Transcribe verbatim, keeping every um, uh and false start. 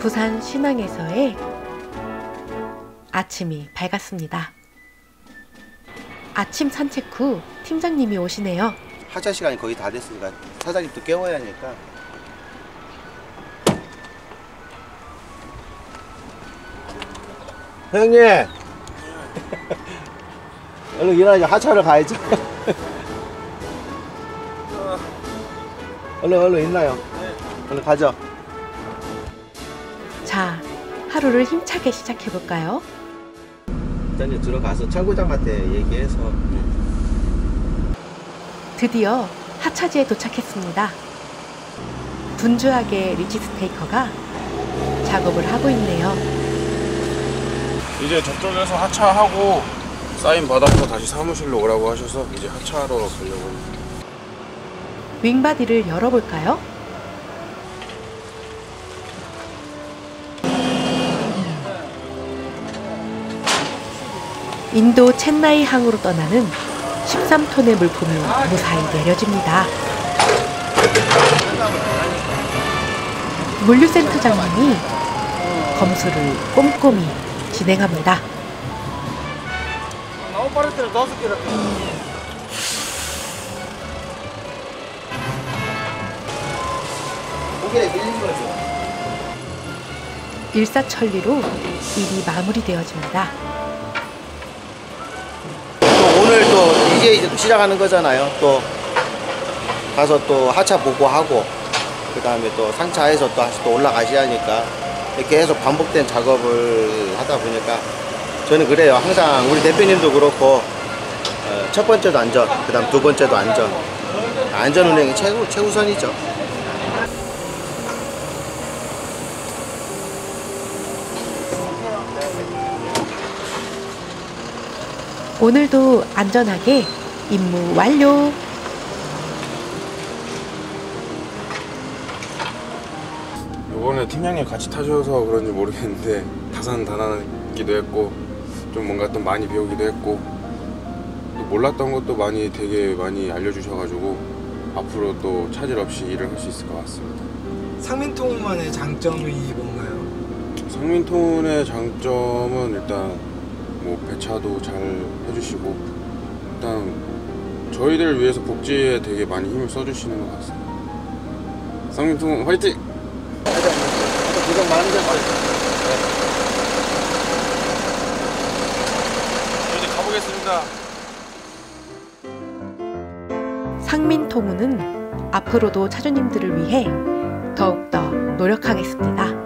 부산 신항에서의 아침이 밝았습니다. 아침 산책 후 팀장님이 오시네요. 하차 시간이 거의 다 됐으니까 사장님도 깨워야 하니까. 형님! 얼른 일어나죠. 하차를 가야죠. 얼른 얼른 있나요? 얼른 가죠. 자, 하루를 힘차게 시작해볼까요? 일단 들어가서 창구장한테 얘기해서. 드디어 하차지에 도착했습니다. 분주하게 리치 스테이커가 작업을 하고 있네요. 이제 저쪽에서 하차하고 사인 받아서 다시 사무실로 오라고 하셔서 이제 하차하러 가려고 합니다. 윙바디를 열어볼까요? 인도 첸나이 항으로 떠나는 십삼 톤의 물품이 무사히 내려집니다. 물류센터장님이 검수를 꼼꼼히 진행합니다. 고개에 밀린 거죠. 일사천리로 일이 마무리되어집니다. 또 오늘 또 이제 이제 또 시작하는 거잖아요. 또 가서 또 하차 보고하고 그 다음에 또 상차해서 또 다시 또 올라가셔야 하니까 계속 반복된 작업을 하다 보니까 저는 그래요. 항상 우리 대표님도 그렇고 어, 첫 번째도 안전, 그 다음 두 번째도 안전. 안전 운행이 최우, 최우선이죠. 오늘도 안전하게 임무 완료! 이번에 팀장님 같이 타셔서 그런지 모르겠는데 다산다난하기도 했고 좀 뭔가 또 많이 배우기도 했고 또 몰랐던 것도 많이 되게 많이 알려주셔가지고 앞으로 또 차질 없이 일을 할 수 있을 것 같습니다. 상민통운만의 장점이 뭔가요? 상민통운의 장점은 일단 뭐 배차도 잘 해주시고 일단 저희들을 위해서 복지에 되게 많이 힘을 써주시는 것 같습니다. 상민통운 화이팅! 고생 많으셨어요. 이제 가보겠습니다. 상민통운은 앞으로도 차주님들을 위해 더욱더 노력하겠습니다.